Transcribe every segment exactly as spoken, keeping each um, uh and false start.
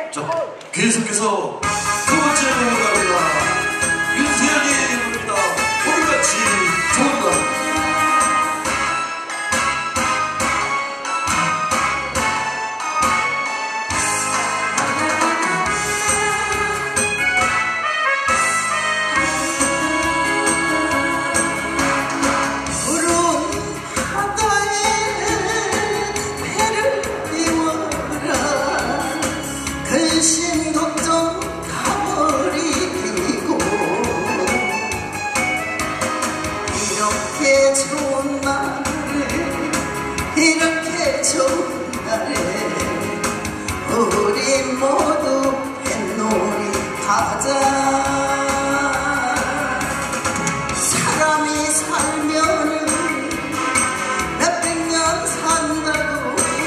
자, 계속해서 두 번째 곡으로 갑니다. 윤세연이 부릅니다. 오늘같이 좋은 날. 근심 걱정 가버리고 이렇게 좋은 날에 이렇게 좋은 날에 우리 모두 뱃놀이 가자. 사람이 살면은 몇백 년 산다고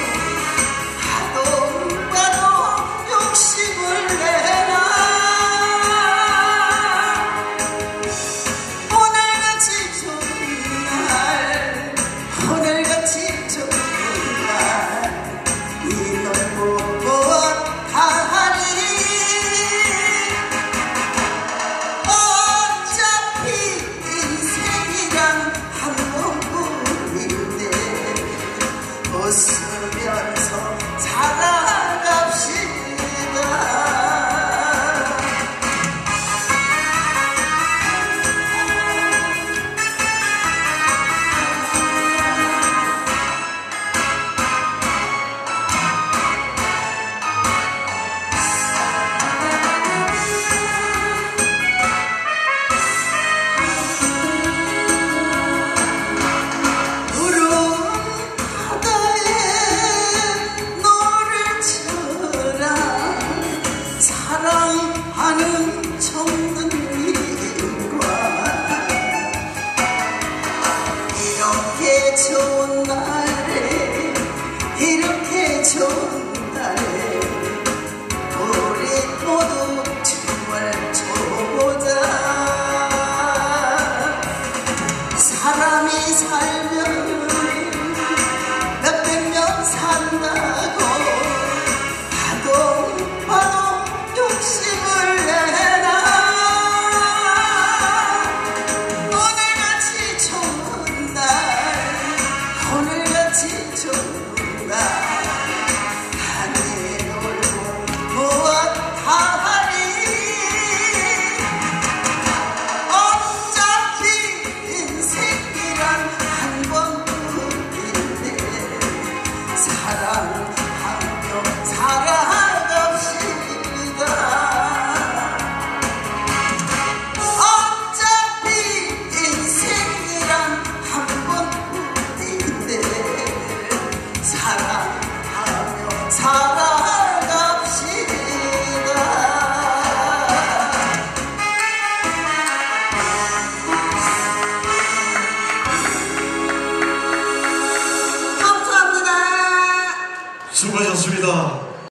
웃으면서 살아갑시다. 사랑하는 청년님과 이렇게 좋은 날에 이렇게 좋은 날에 우리 모두 춤을 춰보자. 사람이 살면 몇백 년 산다고 봐도 봐도 욕심을 내라. 오늘같이 좋은 날 오늘같이 좋은 날 하늘에 놀고 무엇하리. 어차피 인생이란 한 번뿐인데 사랑하며 살아갑시다. 사랑하며 살아갑시다. 감사합니다. 수고하셨습니다.